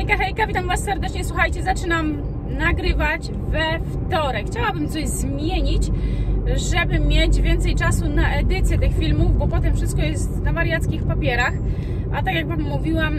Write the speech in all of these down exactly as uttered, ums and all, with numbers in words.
Hejka, hejka, witam Was serdecznie. Słuchajcie, zaczynam nagrywać we wtorek. Chciałabym coś zmienić, żeby mieć więcej czasu na edycję tych filmów, bo potem wszystko jest na wariackich papierach. A tak jak Wam mówiłam,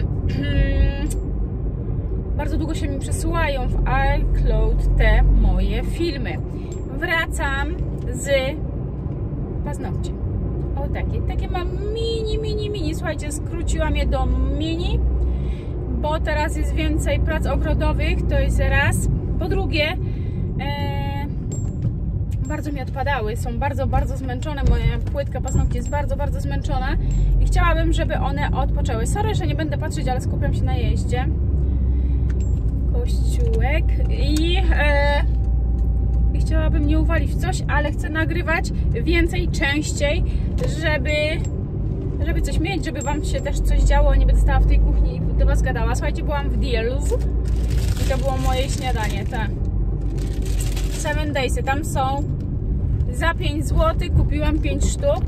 bardzo długo się mi przesyłają w iCloud te moje filmy. Wracam z paznokci. O takie, takie mam mini, mini, mini. Słuchajcie, skróciłam je do mini, bo teraz jest więcej prac ogrodowych, to jest raz. Po drugie, e, bardzo mi odpadały, są bardzo, bardzo zmęczone. Moja płytka paznokci jest bardzo, bardzo zmęczona i chciałabym, żeby one odpoczęły. Sorry, że nie będę patrzeć, ale skupiam się na jeździe. Kościółek i, e, i chciałabym nie uwalić w coś, ale chcę nagrywać więcej, częściej, żeby żeby coś mieć, żeby Wam się też coś działo, nie będę stała w tej kuchni i do Was gadała. Słuchajcie, byłam w Deals i to było moje śniadanie, tak. Seven Daysy, tam są za pięć złotych, kupiłam pięć sztuk.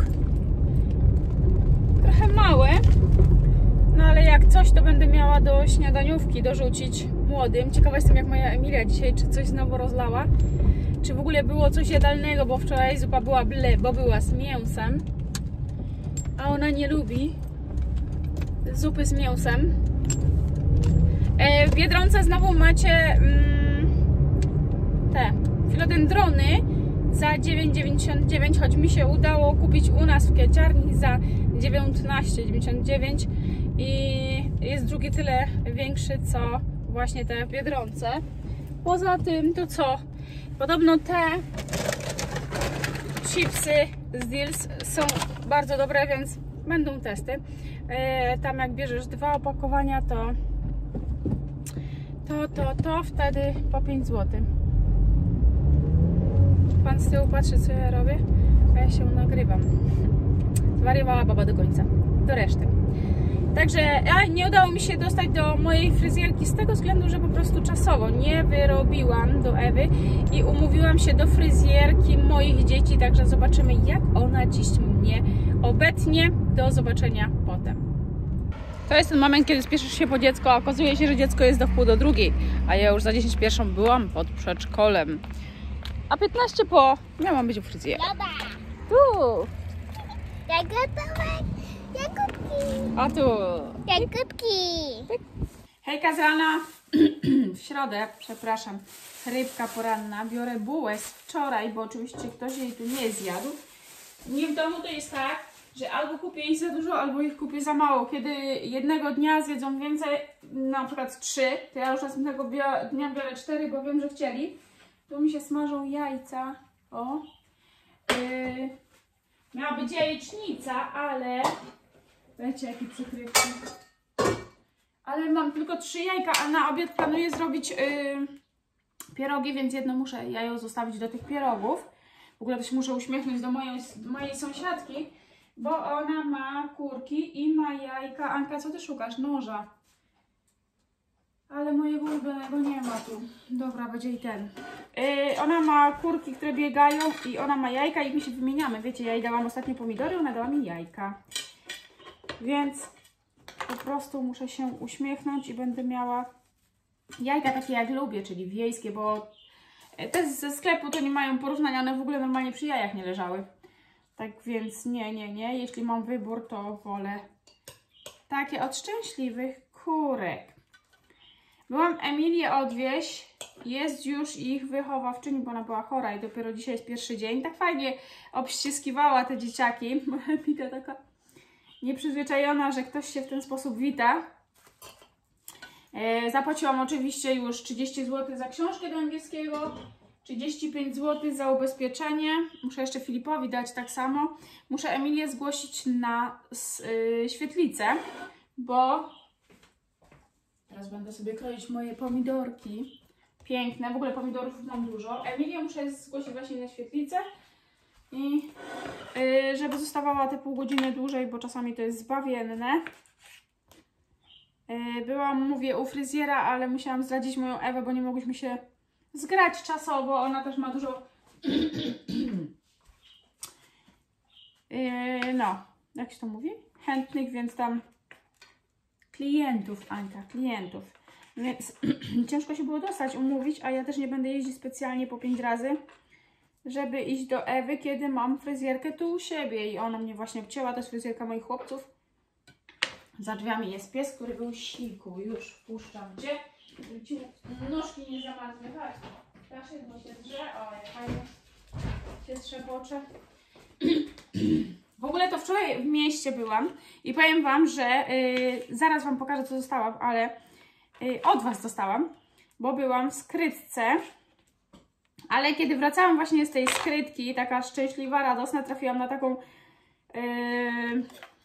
Trochę małe, no ale jak coś, to będę miała do śniadaniówki dorzucić młodym. Ciekawa jestem, jak moja Emilia dzisiaj, czy coś znowu rozlała, czy w ogóle było coś jadalnego, bo wczoraj zupa była ble, bo była z mięsem. A ona nie lubi zupy z mięsem. W Biedronce znowu macie mm, te filodendrony za dziewięć dziewięćdziesiąt dziewięć, choć mi się udało kupić u nas w kwiaciarni za dziewiętnaście dziewięćdziesiąt dziewięć i jest drugi tyle większy, co właśnie te w Biedronce. Poza tym to co? Podobno te chipsy z Deals są bardzo dobre, więc będą testy. E, tam jak bierzesz dwa opakowania, to to, to, to wtedy po pięć złotych. Pan z tyłu patrzy, co ja robię, a ja się nagrywam. Zwariowała baba do końca, do reszty. Także a nie udało mi się dostać do mojej fryzjerki z tego względu, że po prostu czasowo nie wyrobiłam do Ewy i umówiłam się do fryzjerki moich dzieci, także zobaczymy, jak ona dziś mnie obetnie. Do zobaczenia potem. To jest ten moment, kiedy spieszysz się po dziecko, a okazuje się, że dziecko jest do wpół do drugiej, a ja już za dziesięć pierwszą byłam pod przedszkolem, a piętnaście po miałam być u fryzjera. Tu! Ja gotowe. Jagódki. A tu. Jagódki. Hejka z rana. W środę, przepraszam, rybka poranna. Biorę bułę z wczoraj, bo oczywiście ktoś jej tu nie zjadł. Nie w domu to jest tak, że albo kupię ich za dużo, albo ich kupię za mało. Kiedy jednego dnia zjedzą więcej, na przykład trzy, to ja już następnego dnia biorę cztery, bo wiem, że chcieli. Tu mi się smażą jajca. O. Yy. Miała być jajecznica, ale wiecie, jakie przykrywki. Ale mam tylko trzy jajka, a na obiad planuję zrobić yy, pierogi, więc jedno muszę jajo zostawić do tych pierogów. W ogóle to się muszę uśmiechnąć do mojej, do mojej sąsiadki, bo ona ma kurki i ma jajka. Anka, co ty szukasz? Noża. Ale mojego ulubionego nie ma tu. Dobra, będzie i ten. Yy, ona ma kurki, które biegają i ona ma jajka i my się wymieniamy. Wiecie, ja jej dałam ostatnio pomidory, ona dała mi jajka. Więc po prostu muszę się uśmiechnąć i będę miała jajka takie jak lubię, czyli wiejskie, bo te ze sklepu to nie mają porównania, one w ogóle normalnie przy jajach nie leżały. Tak więc nie, nie, nie. Jeśli mam wybór, to wolę takie od szczęśliwych kurek. Byłam Emilię odwieźć, jest już ich wychowawczyni, bo ona była chora i dopiero dzisiaj jest pierwszy dzień. Tak fajnie obściskiwała te dzieciaki. Epita taka nieprzyzwyczajona, że ktoś się w ten sposób wita. E, zapłaciłam oczywiście już trzydzieści złotych za książkę do angielskiego, trzydzieści pięć złotych za ubezpieczenie. Muszę jeszcze Filipowi dać tak samo. Muszę Emilię zgłosić na y, świetlicę, bo teraz będę sobie kroić moje pomidorki. Piękne, w ogóle pomidorów mam dużo. Emilię muszę zgłosić właśnie na świetlicę i yy, żeby zostawała te pół godziny dłużej, bo czasami to jest zbawienne. Yy, byłam, mówię, u fryzjera, ale musiałam zdradzić moją Ewę, bo nie mogłyśmy się zgrać czasowo. Ona też ma dużo yy, no, jak się to mówi? Chętnych, więc tam klientów, Anka, klientów. Więc ciężko się było dostać, umówić, a ja też nie będę jeździć specjalnie po pięć razy, żeby iść do Ewy, kiedy mam fryzjerkę tu u siebie i ona mnie właśnie wcięła, to jest fryzjerka moich chłopców. Za drzwiami jest pies, który był siku, już wpuszczam. Gdzie? Żeby ci nóżki nie zamarzły. Daszek, bo się drze, o jak fajnie się trzepocze. W ogóle to wczoraj w mieście byłam i powiem Wam, że yy, zaraz Wam pokażę, co dostałam, ale yy, od Was dostałam, bo byłam w skrytce, ale kiedy wracałam właśnie z tej skrytki, taka szczęśliwa, radosna, trafiłam na taką yy,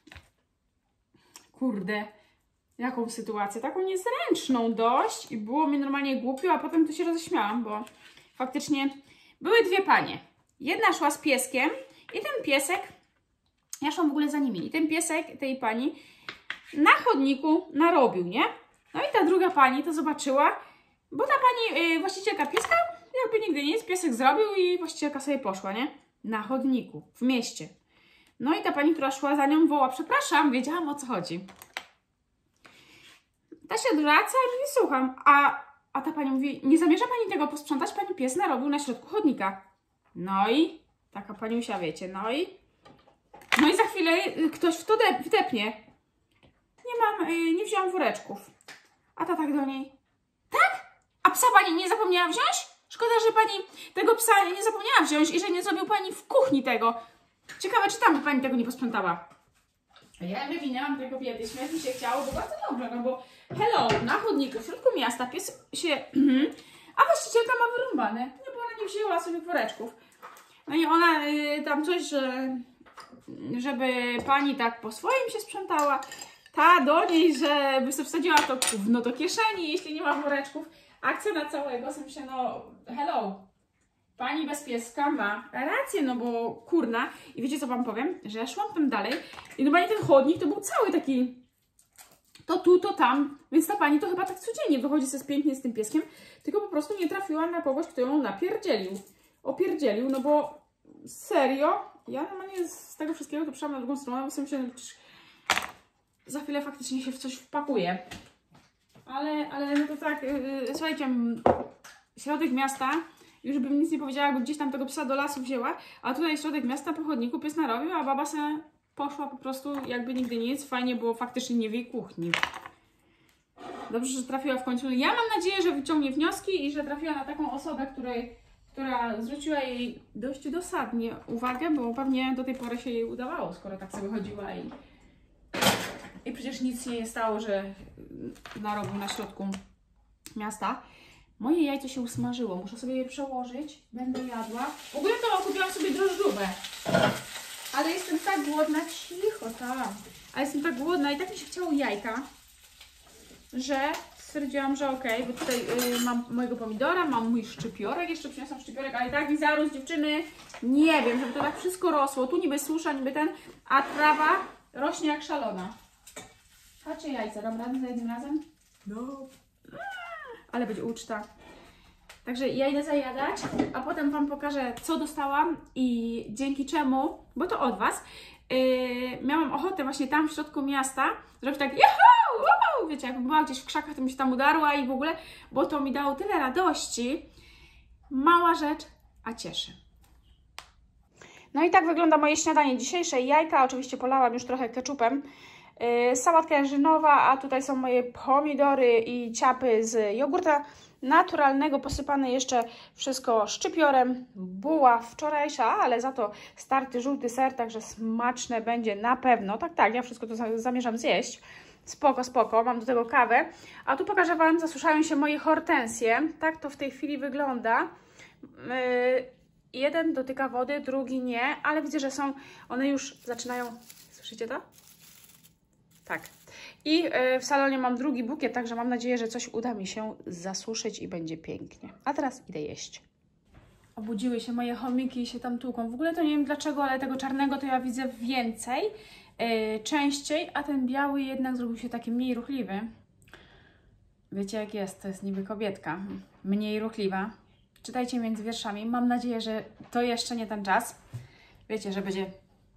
kurde, jaką sytuację, taką niezręczną dość i było mi normalnie głupio, a potem to się roześmiałam, bo faktycznie były dwie panie. Jedna szła z pieskiem i ten piesek, ja szłam w ogóle za nimi, i ten piesek tej pani na chodniku narobił, nie? No i ta druga pani to zobaczyła, bo ta pani yy, właścicielka pieska, jakby nigdy nic, piesek zrobił i właścicielka sobie poszła, nie? Na chodniku, w mieście. No i ta pani, która szła za nią, woła, przepraszam, wiedziałam, o co chodzi. Ta się odwraca i mówi, słucham, a, a ta pani mówi, nie zamierza pani tego posprzątać? Pani pies narobił na środku chodnika. No i taka paniusia, wiecie, no i no i za chwilę ktoś w to wdepnie. Nie mam, yy, nie wzięłam woreczków. A ta tak do niej, tak? A psa pani nie zapomniała wziąć? Szkoda, że pani tego psa nie zapomniała wziąć i że nie zrobił pani w kuchni tego. Ciekawe, czy tam by pani tego nie posprzątała. Ja wywinęłam tej kobiety, śmiać mi się chciało, bo bardzo dobrze, no bo hello, na chodniku, w środku miasta pies się, a właścicielka ma wyrąbane, nie, bo ona nie wzięła sobie woreczków. No i ona y, tam coś, że, żeby pani tak po swoim się sprzątała, ta do niej, żeby sobie wsadziła to gówno do kieszeni, jeśli nie ma woreczków. Akcja na całego, sam się, no hello. Pani bez pieska ma rację, no bo kurna. I wiecie, co Wam powiem? Że ja szłam tam dalej i normalnie ten chodnik to był cały taki to tu, to tam. Więc ta pani to chyba tak codziennie wychodzi sobie pięknie z tym pieskiem, tylko po prostu nie trafiła na kogoś, kto ją napierdzielił. Opierdzielił, no bo serio, ja normalnie z tego wszystkiego to przyszłam na drugą stronę, bo sobie myślę, że za chwilę faktycznie się w coś wpakuje. Ale, ale no to tak, yy, słuchajcie, środek miasta. Już bym nic nie powiedziała, jakby gdzieś tam tego psa do lasu wzięła, a tutaj środek miasta po chodniku pies narobił, a baba se poszła po prostu jakby nigdy nic. Fajnie było faktycznie nie w jej kuchni. Dobrze, że trafiła w końcu. Ja mam nadzieję, że wyciągnie wnioski i że trafiła na taką osobę, której, która zwróciła jej dość dosadnie uwagę, bo pewnie do tej pory się jej udawało, skoro tak sobie chodziła i, i przecież nic się nie stało, że narobił na środku miasta. Moje jajco się usmażyło, muszę sobie je przełożyć, będę jadła. W ogóle to kupiłam sobie drożdżówę, ale jestem tak głodna, cicho tam, ale jestem tak głodna i tak mi się chciało jajka, że stwierdziłam, że okej, okay, bo tutaj y, mam mojego pomidora, mam mój szczypiorek, jeszcze przyniosłam szczypiorek, ale i tak mi zarósł, dziewczyny, nie wiem, żeby to tak wszystko rosło, tu niby susza, niby ten, a trawa rośnie jak szalona. Patrzcie jajca, dam radę za jednym razem? No. Ale będzie uczta. Także ja idę zajadać, a potem Wam pokażę, co dostałam i dzięki czemu, bo to od Was, yy, miałam ochotę właśnie tam w środku miasta zrobić tak juhu, uhu, wiecie, jakbym była gdzieś w krzakach, to mi się tam udarła i w ogóle, bo to mi dało tyle radości. Mała rzecz, a cieszy. No i tak wygląda moje śniadanie dzisiejsze. Jajka oczywiście polałam już trochę keczupem. Yy, sałatka jarzynowa, a tutaj są moje pomidory i ciapy z jogurta naturalnego, posypane jeszcze wszystko szczypiorem. Buła wczorajsza, ale za to starty żółty ser, także smaczne będzie na pewno. Tak, tak, ja wszystko to zamierzam zjeść. Spoko, spoko, mam do tego kawę. A tu pokażę Wam, zasuszają się moje hortensje. Tak to w tej chwili wygląda. Yy, jeden dotyka wody, drugi nie, ale widzę, że są, one już zaczynają, słyszycie to? Tak. I w salonie mam drugi bukiet, także mam nadzieję, że coś uda mi się zasuszyć i będzie pięknie. A teraz idę jeść. Obudziły się moje chomiki i się tam tłuką. W ogóle to nie wiem dlaczego, ale tego czarnego to ja widzę więcej, yy, częściej, a ten biały jednak zrobił się taki mniej ruchliwy. Wiecie jak jest, to jest niby kobietka, mniej ruchliwa. Czytajcie między wierszami. Mam nadzieję, że to jeszcze nie ten czas. Wiecie, że będzie...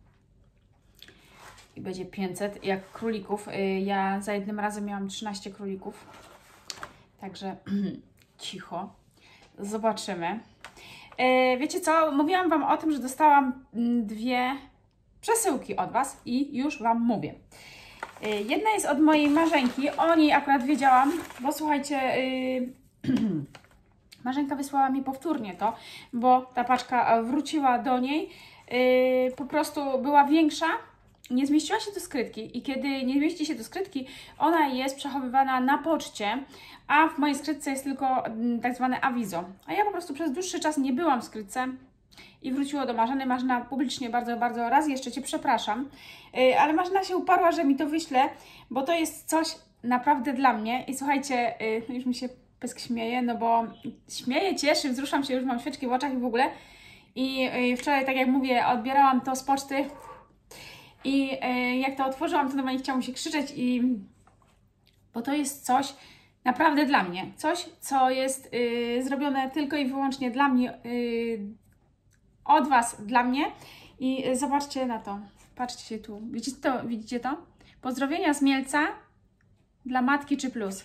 I będzie pięćset, jak królików. Ja za jednym razem miałam trzynaście królików. Także cicho. Zobaczymy. E, wiecie co? Mówiłam Wam o tym, że dostałam dwie przesyłki od Was i już Wam mówię. E, jedna jest od mojej Marzenki. O niej akurat wiedziałam, bo słuchajcie, e, Marzenka wysłała mi powtórnie to, bo ta paczka wróciła do niej. E, po prostu była większa. Nie zmieściła się do skrytki i kiedy nie zmieści się do skrytki, ona jest przechowywana na poczcie, a w mojej skrytce jest tylko tak zwane awizo. A ja po prostu przez dłuższy czas nie byłam w skrytce i wróciło do Marzeny. Marzena, publicznie bardzo, bardzo raz jeszcze Cię przepraszam, yy, ale Marzena się uparła, że mi to wyśle, bo to jest coś naprawdę dla mnie i słuchajcie, yy, już mi się pysk śmieje, no bo śmieję, cieszę, wzruszam się, już mam świeczki w oczach i w ogóle i yy, wczoraj, tak jak mówię, odbierałam to z poczty. I y, jak to otworzyłam, to normalnie chciało mi się krzyczeć, i, bo to jest coś naprawdę dla mnie. Coś, co jest y, zrobione tylko i wyłącznie dla mnie, y, od Was, dla mnie. I y, zobaczcie na to. Patrzcie się tu. Widzicie to? Widzicie to? Pozdrowienia z Mielca dla Matki czy Plus.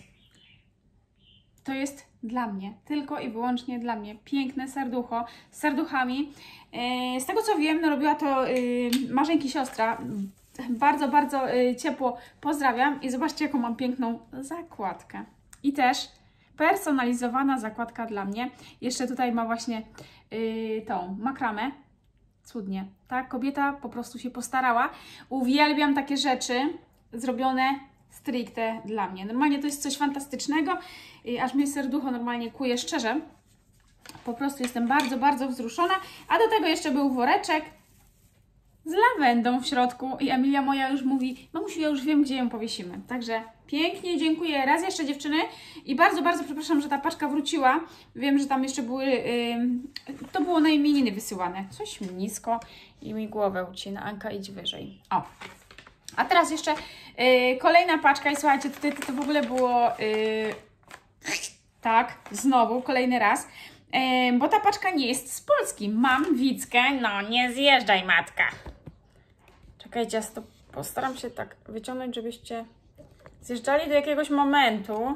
To jest dla mnie, tylko i wyłącznie dla mnie. Piękne serducho z serduchami. Z tego co wiem, no robiła to Marzenki siostra. Bardzo, bardzo ciepło pozdrawiam i zobaczcie, jaką mam piękną zakładkę. I też personalizowana zakładka dla mnie. Jeszcze tutaj ma właśnie tą makramę. Cudnie. Ta kobieta po prostu się postarała. Uwielbiam takie rzeczy zrobione stricte dla mnie. Normalnie to jest coś fantastycznego, aż mnie serducho normalnie kuje szczerze. Po prostu jestem bardzo, bardzo wzruszona. A do tego jeszcze był woreczek z lawendą w środku i Emilia moja już mówi: mamusiu, ja już wiem, gdzie ją powiesimy. Także pięknie dziękuję raz jeszcze, dziewczyny, i bardzo, bardzo przepraszam, że ta paczka wróciła. Wiem, że tam jeszcze były, yy, to było na imieniny wysyłane. Coś mi nisko i mi głowę ucina. Anka, idź wyżej. O. A teraz jeszcze yy, kolejna paczka i słuchajcie, tutaj to, to w ogóle było yy, tak, znowu, kolejny raz, yy, bo ta paczka nie jest z Polski. Mam Wickę, no nie zjeżdżaj, matka. Czekajcie, ja to postaram się tak wyciągnąć, żebyście zjeżdżali do jakiegoś momentu.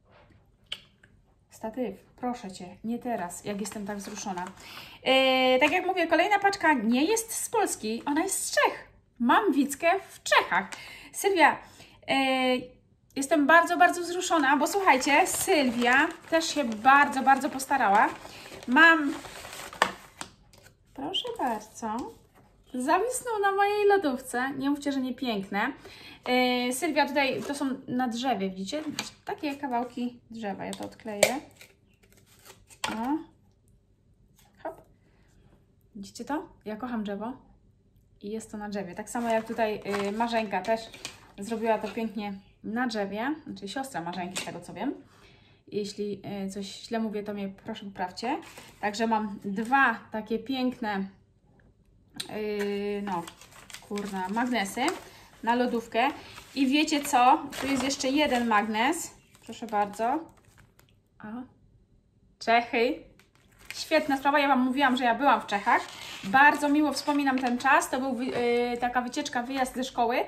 Statyw, proszę Cię, nie teraz, jak jestem tak wzruszona. Yy, tak jak mówię, kolejna paczka nie jest z Polski, ona jest z Czech. Mam Wickę w Czechach. Sylwia, yy, jestem bardzo, bardzo wzruszona, bo słuchajcie, Sylwia też się bardzo, bardzo postarała. Mam, proszę bardzo, zawisnął na mojej lodówce. Nie mówcie, że nie piękne. Yy, Sylwia tutaj, to są na drzewie, widzicie? Takie kawałki drzewa, ja to odkleję. O. Hop. Widzicie to? Ja kocham drzewo. I jest to na drzewie. Tak samo jak tutaj yy, Marzenka też zrobiła to pięknie na drzewie. Znaczy siostra Marzenki, z tego co wiem. Jeśli yy, coś źle mówię, to mnie proszę poprawcie. Także mam dwa takie piękne yy, no, kurna, magnesy na lodówkę. I wiecie co? Tu jest jeszcze jeden magnes. Proszę bardzo. O. Czechy. Świetna sprawa. Ja Wam mówiłam, że ja byłam w Czechach. Bardzo miło wspominam ten czas. To był yy, taka wycieczka, wyjazd ze szkoły.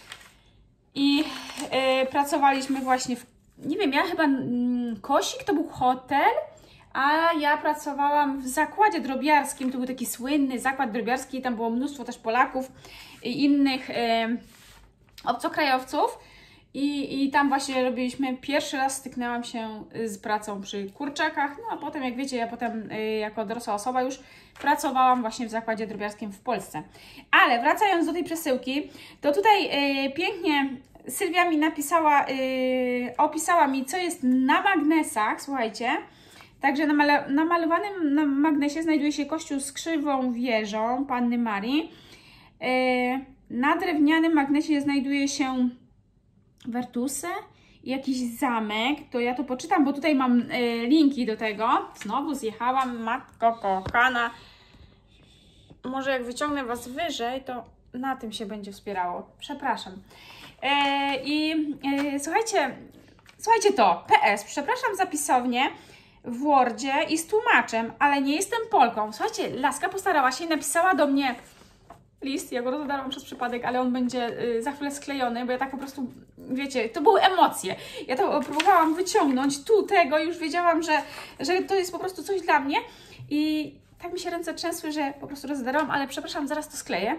I yy, pracowaliśmy właśnie w, nie wiem, ja chyba yy, Kosik, to był hotel, a ja pracowałam w zakładzie drobiarskim. To był taki słynny zakład drobiarski. Tam było mnóstwo też Polaków i innych yy, obcokrajowców. I, I tam właśnie robiliśmy, pierwszy raz styknęłam się z pracą przy kurczakach, no a potem, jak wiecie, ja potem y, jako dorosła osoba już pracowałam właśnie w zakładzie drobiarskim w Polsce. Ale wracając do tej przesyłki, to tutaj y, pięknie Sylwia mi napisała, y, opisała mi, co jest na magnesach, słuchajcie. Także na mala namalowanym na magnesie znajduje się kościół z krzywą wieżą Panny Marii. Y, na drewnianym magnesie znajduje się wertusy i jakiś zamek, to ja to poczytam, bo tutaj mam y, linki do tego. Znowu zjechałam, matko kochana. Może jak wyciągnę Was wyżej, to na tym się będzie wspierało. Przepraszam. E, I e, słuchajcie, słuchajcie to, P S, przepraszam za pisownię w Wordzie i z tłumaczem, ale nie jestem Polką. Słuchajcie, laska postarała się i napisała do mnie list, ja go rozdarłam przez przypadek, ale on będzie y, za chwilę sklejony, bo ja tak po prostu, wiecie, to były emocje. Ja to próbowałam wyciągnąć tu tego, już wiedziałam, że, że to jest po prostu coś dla mnie i tak mi się ręce trzęsły, że po prostu rozdarłam, ale przepraszam, zaraz to skleję.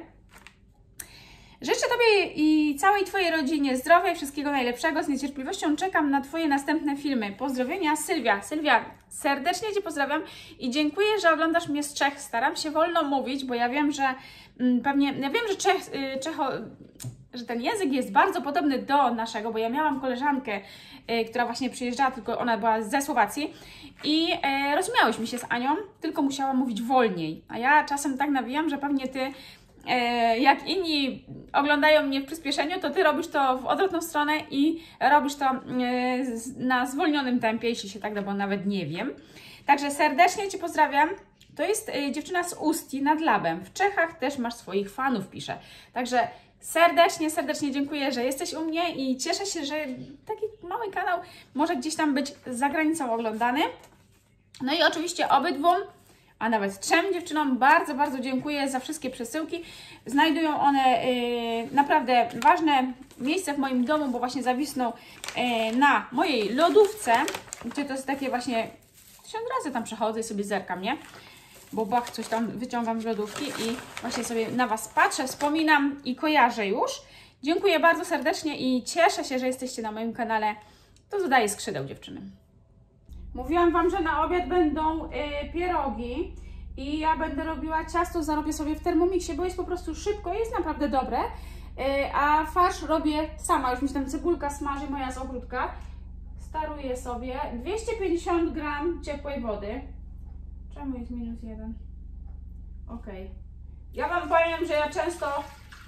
Życzę Tobie i całej Twojej rodzinie zdrowia i wszystkiego najlepszego. Z niecierpliwością czekam na Twoje następne filmy. Pozdrowienia, Sylwia. Sylwia, serdecznie Cię pozdrawiam i dziękuję, że oglądasz mnie z Czech. Staram się wolno mówić, bo ja wiem, że mm, pewnie, ja wiem, że Czech, y, Czecho, że ten język jest bardzo podobny do naszego, bo ja miałam koleżankę, y, która właśnie przyjeżdżała, tylko ona była ze Słowacji i y, rozumiałyśmy się z Anią, tylko musiała mówić wolniej. A ja czasem tak nawijam, że pewnie Ty jak inni oglądają mnie w przyspieszeniu, to Ty robisz to w odwrotną stronę i robisz to na zwolnionym tempie, jeśli się tak da, bo nawet nie wiem. Także serdecznie Cię pozdrawiam. To jest dziewczyna z Usti nad Labem. W Czechach też masz swoich fanów, pisze. Także serdecznie, serdecznie dziękuję, że jesteś u mnie i cieszę się, że taki mały kanał może gdzieś tam być za granicą oglądany. No i oczywiście obydwom, a nawet trzem dziewczynom bardzo, bardzo dziękuję za wszystkie przesyłki. Znajdują one yy, naprawdę ważne miejsce w moim domu, bo właśnie zawisną yy, na mojej lodówce, gdzie to jest takie właśnie, tysiąc razy tam przechodzę i sobie zerkam, nie? Bo bach, coś tam wyciągam z lodówki i właśnie sobie na Was patrzę, wspominam i kojarzę już. Dziękuję bardzo serdecznie i cieszę się, że jesteście na moim kanale. To zadaję skrzydeł, dziewczyny. Mówiłam Wam, że na obiad będą y, pierogi i ja będę robiła ciasto, zarobię sobie w Thermomixie, bo jest po prostu szybko, jest naprawdę dobre, y, a farsz robię sama, już mi się tam cebulka smaży, moja z ogródka. Staruję sobie dwieście pięćdziesiąt gram ciepłej wody. Czemu jest minus jeden? Ok. Ja Wam powiem, że ja często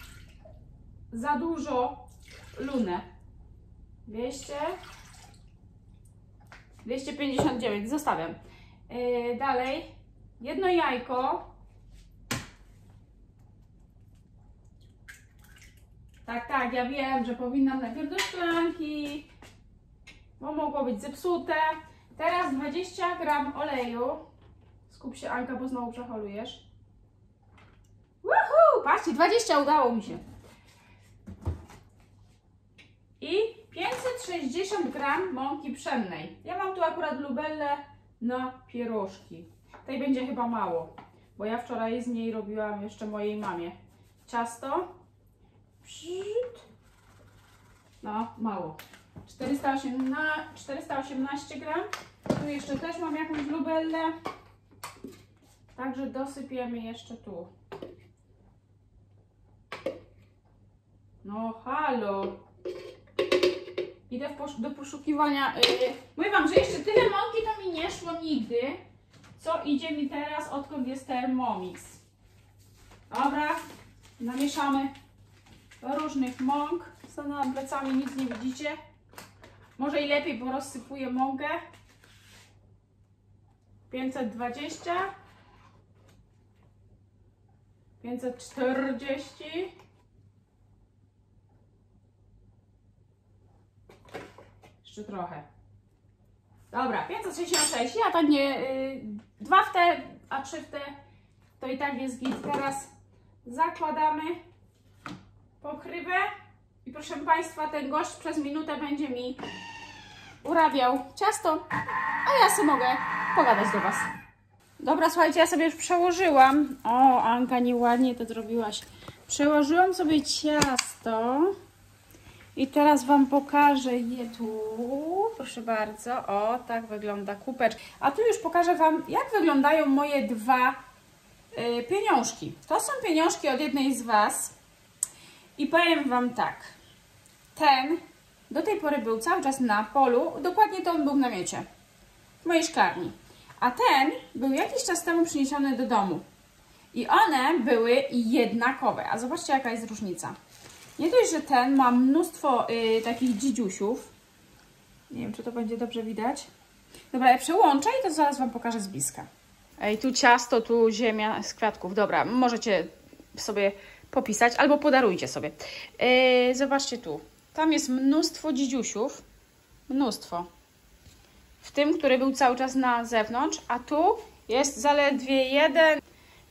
za dużo lunę. dwieście dwieście pięćdziesiąt dziewięć, zostawiam. Yy, dalej, jedno jajko. Tak, tak, ja wiem, że powinnam najpierw do szklanki, bo mogło być zepsute. Teraz dwadzieścia gram oleju. Skup się, Anka, bo znowu przeholujesz. Woohoo! Patrzcie, dwadzieścia udało mi się. I pięćset sześćdziesiąt gram mąki pszennej. Ja mam tu akurat lubellę na pierożki. Tej będzie chyba mało, bo ja wczoraj z niej robiłam jeszcze mojej mamie ciasto. No, mało. czterysta osiemnaście gram. Tu jeszcze też mam jakąś lubellę. Także dosypiemy jeszcze tu. No, halo. Idę posz do poszukiwania. Yy, mówię Wam, że jeszcze tyle mąki to mi nie szło nigdy, co idzie mi teraz, odkąd jest Thermomix. Dobra, namieszamy różnych mąk. Stanęłam plecami, nic nie widzicie. Może i lepiej, bo rozsypuję mąkę. pięćset dwadzieścia. pięćset czterdzieści. Jeszcze trochę. Dobra, pięćset sześćdziesiąt sześć. Ja tak nie... Yy, dwa w te, a trzy w te, to i tak jest git. Teraz zakładamy pokrywę i proszę Państwa, ten gość przez minutę będzie mi urabiał ciasto, a ja sobie mogę pogadać do Was. Dobra, słuchajcie, ja sobie już przełożyłam. O, Anka, nieładnie to zrobiłaś. Przełożyłam sobie ciasto i teraz Wam pokażę je tu. Proszę bardzo. O, tak wygląda kubeczek. A tu już pokażę Wam, jak wyglądają moje dwa y, pieniążki. To są pieniążki od jednej z Was. I powiem Wam tak. Ten do tej pory był cały czas na polu. Dokładnie to on był w namiocie. W mojej szklarni. A ten był jakiś czas temu przyniesiony do domu. I one były jednakowe. A zobaczcie, jaka jest różnica. Nie dość, że ten ma mnóstwo y, takich dzidziusiów. Nie wiem, czy to będzie dobrze widać. Dobra, ja przełączę i to zaraz Wam pokażę z bliska. Ej, tu ciasto, tu ziemia z kwiatków. Dobra, możecie sobie popisać albo podarujcie sobie. Yy, zobaczcie tu. Tam jest mnóstwo dzidziusiów. Mnóstwo. W tym, który był cały czas na zewnątrz, a tu jest zaledwie jeden.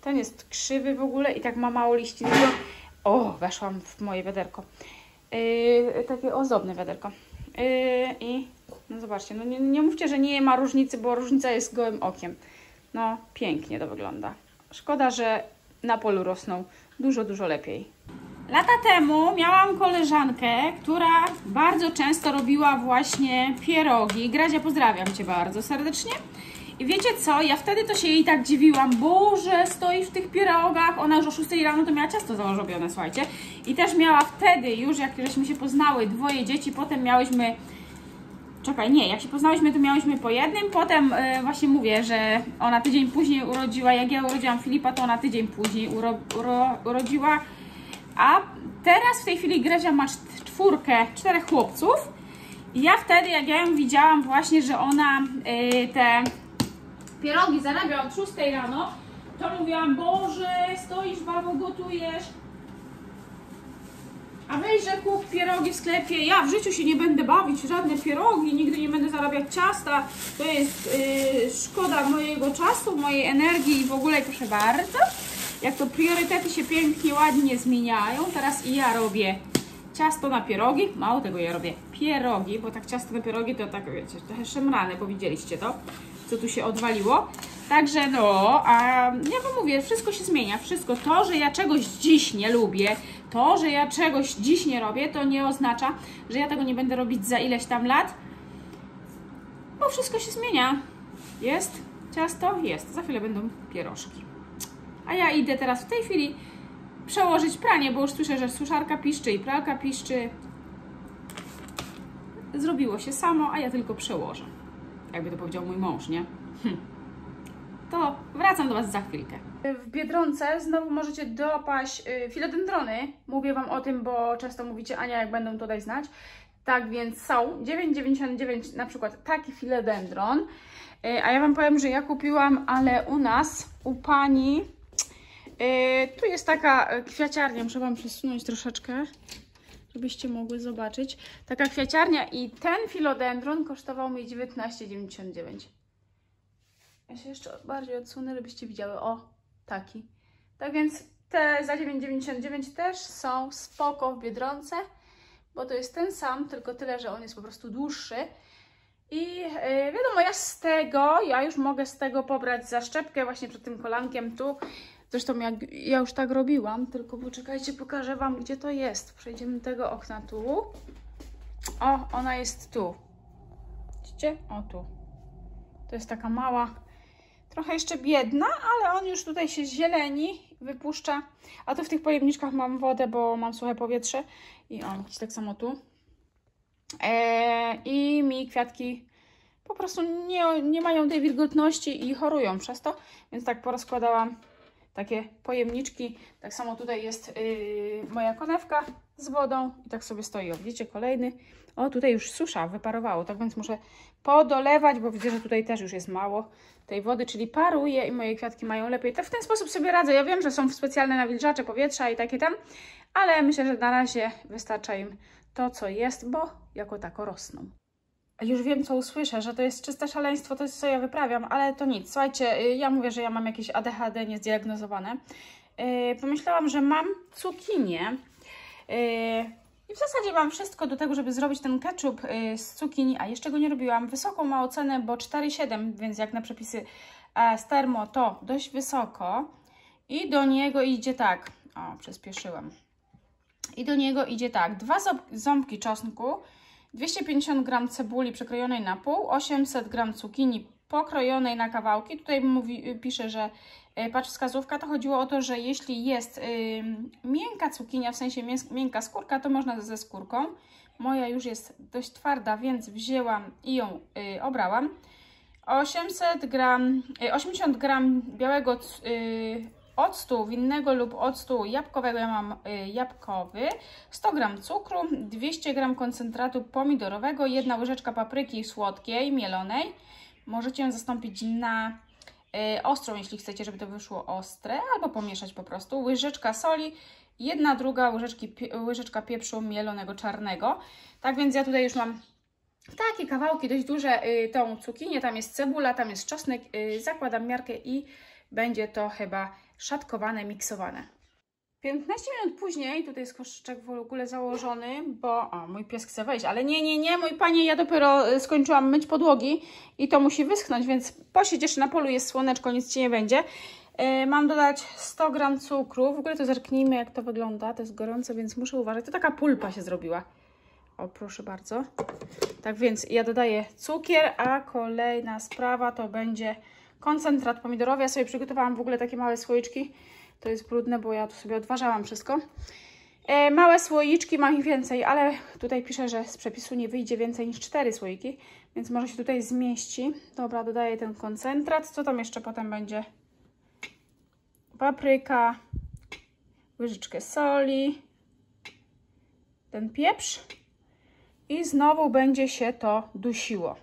Ten jest krzywy w ogóle i tak ma mało liści. O, weszłam w moje wiaderko. Yy, takie ozdobne wiaderko. Yy, I no zobaczcie, no nie, nie mówcie, że nie ma różnicy, bo różnica jest gołym okiem. No pięknie to wygląda. Szkoda, że na polu rosną dużo, dużo lepiej. Lata temu miałam koleżankę, która bardzo często robiła właśnie pierogi. Grazia, pozdrawiam Cię bardzo serdecznie. I wiecie co, ja wtedy to się jej tak dziwiłam, Boże, stoi w tych pierogach, ona już o szóstej rano to miała ciasto założone, słuchajcie. I też miała wtedy już, jak żeśmy się poznały, dwoje dzieci, potem miałyśmy, czekaj, nie, jak się poznałyśmy, to miałyśmy po jednym, potem yy, właśnie mówię, że ona tydzień później urodziła, jak ja urodziłam Filipa, to ona tydzień później uro, uro, urodziła, a teraz w tej chwili Grazia ma czwórkę, czterech chłopców. I ja wtedy, jak ja ją widziałam właśnie, że ona yy, te pierogi zarabia od szóstej rano, to mówiłam, Boże, stoisz, babo, gotujesz, a weź, że kup pierogi w sklepie, ja w życiu się nie będę bawić w żadne pierogi, nigdy nie będę zarabiać ciasta, to jest yy, szkoda mojego czasu, mojej energii i w ogóle, proszę bardzo, jak to priorytety się pięknie, ładnie zmieniają. Teraz i ja robię ciasto na pierogi, mało tego, ja robię pierogi, bo tak ciasto na pierogi to tak, wiecie, trochę szemrane, bo widzieliście to, co tu się odwaliło. Także no, a ja wam mówię, wszystko się zmienia, wszystko. To, że ja czegoś dziś nie lubię, to, że ja czegoś dziś nie robię, to nie oznacza, że ja tego nie będę robić za ileś tam lat, bo wszystko się zmienia. Jest ciasto? Jest. Za chwilę będą pierożki. A ja idę teraz w tej chwili przełożyć pranie, bo już słyszę, że suszarka piszczy i pralka piszczy. Zrobiło się samo, a ja tylko przełożę. Jakby to powiedział mój mąż, nie? Hm. To wracam do Was za chwilkę. W Biedronce znowu możecie dopaść filodendrony. Mówię Wam o tym, bo często mówicie, Ania, jak będą, to daj znać. Tak więc są dziewięć dziewięćdziesiąt dziewięć na przykład taki filodendron. A ja Wam powiem, że ja kupiłam, ale u nas, u pani, tu jest taka kwiaciarnia. Muszę Wam przesunąć troszeczkę, żebyście mogły zobaczyć. Taka kwiaciarnia i ten filodendron kosztował mi dziewiętnaście dziewięćdziesiąt dziewięć. Ja się jeszcze bardziej odsunę, żebyście widziały. O, taki. Tak więc te za dziewięć dziewięćdziesiąt dziewięć też są spoko w Biedronce, bo to jest ten sam, tylko tyle, że on jest po prostu dłuższy. I yy, wiadomo, ja z tego, ja już mogę z tego pobrać zaszczepkę właśnie przed tym kolankiem tu. Zresztą ja, ja już tak robiłam, tylko poczekajcie, pokażę Wam, gdzie to jest. Przejdziemy do tego okna tu. O, ona jest tu. Widzicie? O, tu. To jest taka mała, trochę jeszcze biedna, ale on już tutaj się zieleni, wypuszcza. A tu w tych pojemniczkach mam wodę, bo mam suche powietrze. I on, tak samo tu. Eee, I mi kwiatki po prostu nie, nie mają tej wilgotności i chorują przez to. Więc tak porozkładałam takie pojemniczki. Tak samo tutaj jest yy, moja konewka z wodą i tak sobie stoi. O, widzicie, kolejny. O, tutaj już susza, wyparowało, tak więc muszę podolewać, bo widzę, że tutaj też już jest mało tej wody, czyli paruje i moje kwiatki mają lepiej. To w ten sposób sobie radzę. Ja wiem, że są specjalne nawilżacze powietrza i takie tam, ale myślę, że na razie wystarcza im to, co jest, bo jako tako rosną. Już wiem, co usłyszę, że to jest czyste szaleństwo, to jest, co ja wyprawiam, ale to nic. Słuchajcie, ja mówię, że ja mam jakieś A D H D niezdiagnozowane. Yy, pomyślałam, że mam cukinię. Yy, I w zasadzie mam wszystko do tego, żeby zrobić ten ketchup yy, z cukinii, a jeszcze go nie robiłam. Wysoką ma ocenę, bo cztery siedem, więc jak na przepisy e, z termo, to dość wysoko. I do niego idzie tak, o, przyspieszyłam. I do niego idzie tak, dwa ząbki czosnku, dwieście pięćdziesiąt gramów cebuli przekrojonej na pół, osiemset gramów cukinii pokrojonej na kawałki. Tutaj mówi, pisze, że y, patrz wskazówka, to chodziło o to, że jeśli jest y, miękka cukinia, w sensie miękka skórka, to można ze skórką. Moja już jest dość twarda, więc wzięłam i ją y, obrałam. osiemset gramów, y, osiemdziesiąt gramów białego y, octu winnego lub octu jabłkowego, ja mam y, jabłkowy, sto gramów cukru, dwieście gramów koncentratu pomidorowego, jedna łyżeczka papryki słodkiej, mielonej. Możecie ją zastąpić na y, ostrą, jeśli chcecie, żeby to wyszło ostre, albo pomieszać po prostu. Łyżeczka soli, jedna druga łyżeczki, łyżeczka pieprzu mielonego czarnego. Tak więc ja tutaj już mam takie kawałki dość duże, y, tą cukinię, tam jest cebula, tam jest czosnek, y, zakładam miarkę i będzie to chyba szatkowane, miksowane. piętnaście minut później, tutaj jest koszyczek w ogóle założony, bo o, mój pies chce wejść, ale nie, nie, nie, mój panie, ja dopiero skończyłam myć podłogi i to musi wyschnąć, więc posiedź jeszcze na polu, jest słoneczko, nic ci nie będzie. Yy, mam dodać sto gram cukru, w ogóle to zerknijmy, jak to wygląda, to jest gorące, więc muszę uważać, to taka pulpa się zrobiła. O, proszę bardzo. Tak więc ja dodaję cukier, a kolejna sprawa to będzie koncentrat pomidorowy. Ja sobie przygotowałam w ogóle takie małe słoiczki. To jest brudne, bo ja tu sobie odważałam wszystko. E, małe słoiczki, mam ich więcej, ale tutaj piszę, że z przepisu nie wyjdzie więcej niż cztery słoiki, więc może się tutaj zmieści. Dobra, dodaję ten koncentrat. Co tam jeszcze potem będzie? Papryka, łyżeczkę soli, ten pieprz i znowu będzie się to dusiło.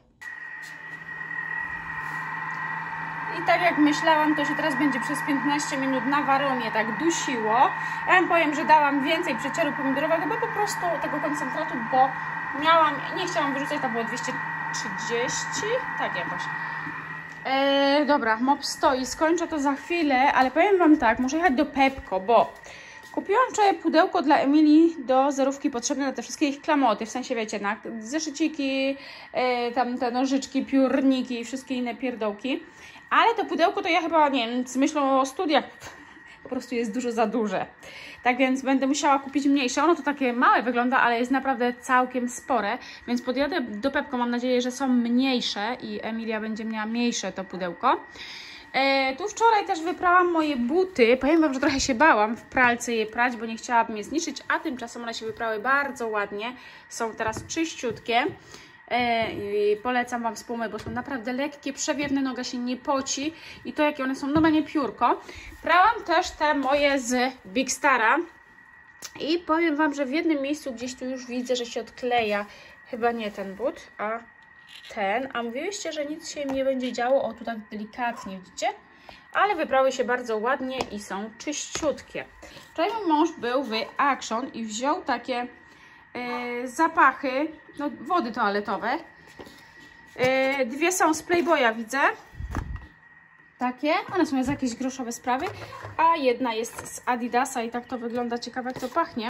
I tak jak myślałam, to się teraz będzie przez piętnaście minut na waromie tak dusiło. Ja wam powiem, że dałam więcej przecieru pomidorowego, bo po prostu tego koncentratu, bo miałam, nie chciałam wyrzucać, to było dwieście trzydzieści, tak jakoś. Eee, dobra, mop stoi, skończę to za chwilę, ale powiem wam tak, muszę jechać do Pepco, bo kupiłam wczoraj pudełko dla Emilii do zerówki potrzebne na te wszystkie ich klamoty, w sensie wiecie, na zeszyciki, e, tam te nożyczki, piórniki i wszystkie inne pierdołki. Ale to pudełko to ja chyba, nie wiem, z myślą o studiach po prostu jest dużo za duże. Tak więc będę musiała kupić mniejsze. Ono to takie małe wygląda, ale jest naprawdę całkiem spore. Więc podjadę do Pepco, mam nadzieję, że są mniejsze i Emilia będzie miała mniejsze to pudełko. E, tu wczoraj też wyprałam moje buty. Powiem wam, że trochę się bałam w pralce je prać, bo nie chciałabym je zniszczyć, a tymczasem one się wyprały bardzo ładnie. Są teraz czyściutkie. I polecam wam z Pumy, bo są naprawdę lekkie, przewiewne, noga się nie poci i to jakie one są, normalnie piórko. Prałam też te moje z Big Stara i powiem wam, że w jednym miejscu gdzieś tu już widzę, że się odkleja, chyba nie ten but, a ten, a mówiliście, że nic się im nie będzie działo, o tu tak delikatnie, widzicie? Ale wybrały się bardzo ładnie i są czyściutkie. Wczoraj mój mąż był w Action i wziął takie Yy, zapachy, no, wody toaletowe. Yy, dwie są z Playboya, widzę. Takie, one są z jakieś groszowe sprawy, a jedna jest z Adidasa i tak to wygląda, ciekawe jak to pachnie.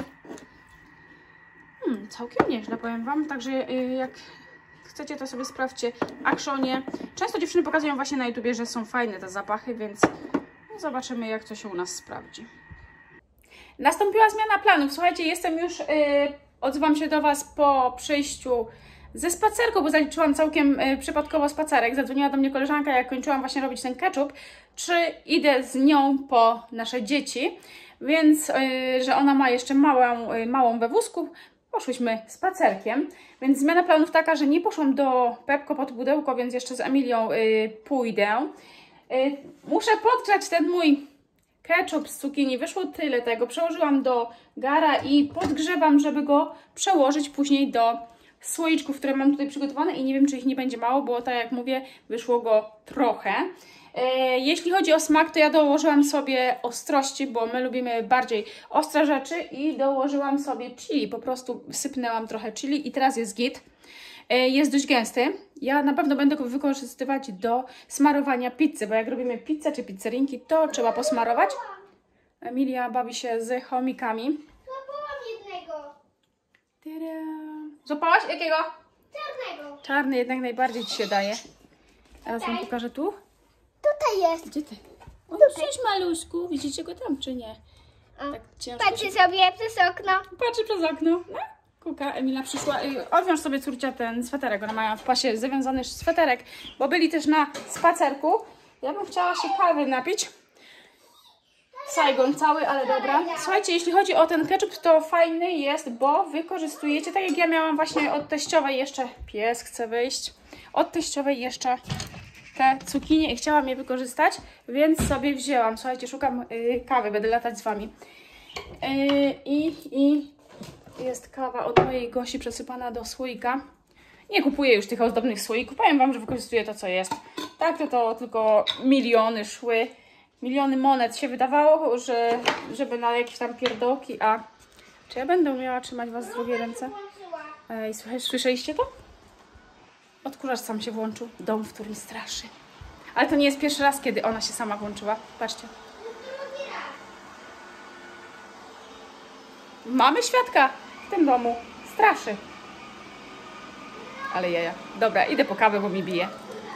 Hmm, całkiem nieźle, powiem wam, także yy, jak chcecie, to sobie sprawdźcie w Actionie. Często dziewczyny pokazują właśnie na YouTubie, że są fajne te zapachy, więc zobaczymy, jak to się u nas sprawdzi. Nastąpiła zmiana planów, słuchajcie, jestem już... Yy, Odzywam się do was po przyjściu ze spacerku, bo zaliczyłam całkiem y, przypadkowo spacerek. Zadzwoniła do mnie koleżanka, jak kończyłam właśnie robić ten ketchup, czy idę z nią po nasze dzieci. Więc, y, że ona ma jeszcze małą, y, małą we wózku, poszłyśmy spacerkiem. Więc zmiana planów taka, że nie poszłam do Pepco pod pudełko, więc jeszcze z Emilią y, pójdę. Y, muszę podgrzać ten mój ketchup z cukinii, wyszło tyle tego, przełożyłam do gara i podgrzewam, żeby go przełożyć później do słoiczków, które mam tutaj przygotowane i nie wiem, czy ich nie będzie mało, bo tak jak mówię, wyszło go trochę. E, jeśli chodzi o smak, to ja dołożyłam sobie ostrości, bo my lubimy bardziej ostre rzeczy i dołożyłam sobie chili, po prostu sypnęłam trochę chili i teraz jest git. Jest dość gęsty. Ja na pewno będę go wykorzystywać do smarowania pizzy, bo jak robimy pizzę czy pizzerinki, to trzeba posmarować. Emilia bawi się z chomikami. Złapałam jednego. Złapałaś? Jakiego? Czarnego. Czarny jednak najbardziej ci się daje. Teraz wam pokażę tu. Tutaj jest. Gdzie ty? O, cześć maluszku. Widzicie go tam czy nie? Tak ciężko Patrzy się... sobie przez okno. Patrzy przez okno. No. Kuka, Emila przyszła. Odwiąż sobie córcia ten sweterek. Ona ma w pasie zawiązany sweterek, bo byli też na spacerku. Ja bym chciała się kawy napić. Saigon cały, ale dobra. Słuchajcie, jeśli chodzi o ten ketchup, to fajny jest, bo wykorzystujecie, tak jak ja miałam właśnie od teściowej jeszcze, pies chce wyjść, od teściowej jeszcze te cukinie i chciałam je wykorzystać, więc sobie wzięłam. Słuchajcie, szukam yy, kawy, będę latać z wami. Yy, I i jest kawa od mojej Gosi przesypana do słoika. Nie kupuję już tych ozdobnych słoików, powiem wam, że wykorzystuję to, co jest. Tak, to, to tylko miliony szły. Miliony monet się wydawało, że, żeby na jakieś tam pierdołki, a czy ja będę umiała trzymać was z drugiej ręce? Ej, słuchaj, słyszeliście to? Odkurzacz sam się włączył. Dom, w którym straszy. Ale to nie jest pierwszy raz, kiedy ona się sama włączyła. Patrzcie. Mamy świadka w tym domu. Straszy. Ale jaja. Dobra, idę po kawę, bo mi bije.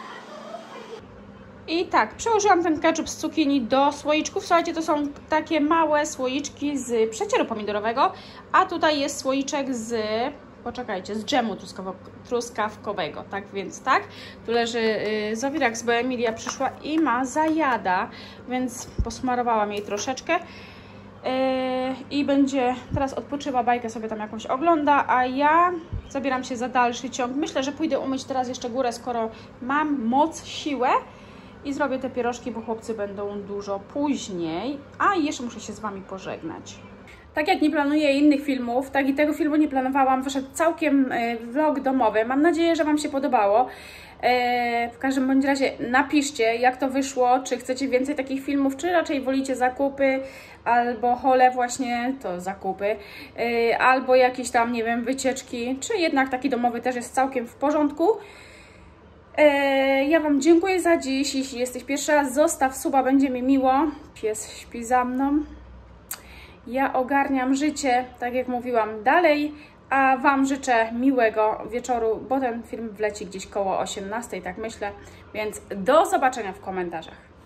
I tak, przełożyłam ten ketchup z cukinii do słoiczków. Słuchajcie, to są takie małe słoiczki z przecieru pomidorowego, a tutaj jest słoiczek z, poczekajcie, z dżemu truskawkowego. Tak więc tak, tu leży yy, Zowirax, bo Emilia przyszła i ma zajada, więc posmarowałam jej troszeczkę. Yy, I będzie teraz odpoczywa, bajkę sobie tam jakąś ogląda, a ja zabieram się za dalszy ciąg. Myślę, że pójdę umyć teraz jeszcze górę, skoro mam moc, siłę. I zrobię te pierożki, bo chłopcy będą dużo później. A i jeszcze muszę się z Wami pożegnać. Tak jak nie planuję innych filmów, tak i tego filmu nie planowałam. Wyszedł całkiem y, vlog domowy. Mam nadzieję, że Wam się podobało. Y, w każdym bądź razie napiszcie, jak to wyszło. Czy chcecie więcej takich filmów, czy raczej wolicie zakupy, albo hole właśnie, to zakupy, y, albo jakieś tam, nie wiem, wycieczki, czy jednak taki domowy też jest całkiem w porządku. Ja Wam dziękuję za dziś. Jeśli jesteś pierwszy raz, zostaw suba, będzie mi miło. Pies śpi za mną. Ja ogarniam życie, tak jak mówiłam, dalej, a Wam życzę miłego wieczoru, bo ten film wleci gdzieś koło osiemnastej, tak myślę. Więc do zobaczenia w komentarzach.